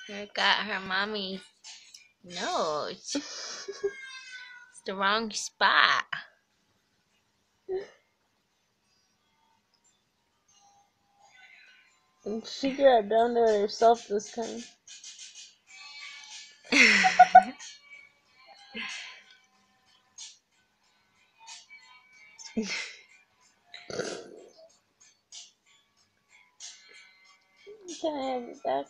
Her got her mommy's nose. It's the wrong spot. She got down there herself this time. Can I have it back?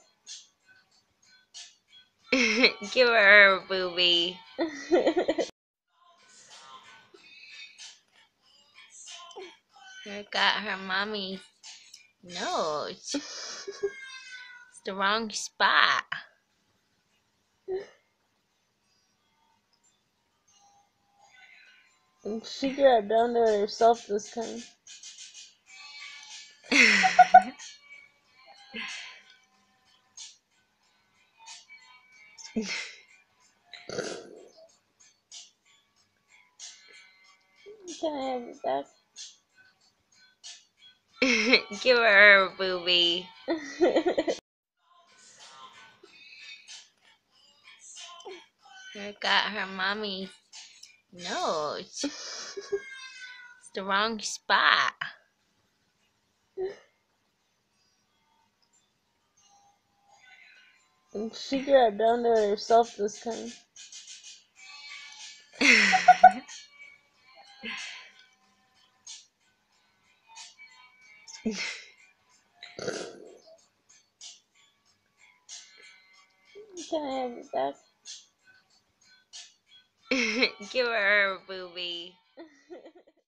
Give her a booby. Her got her mommy's nose. It's the wrong spot. She got down there herself this time. Can I have it back? Give her a booby. Her got her mommy's nose. It's the wrong spot. She got down there herself this time. Can I have it back? Give her a booby.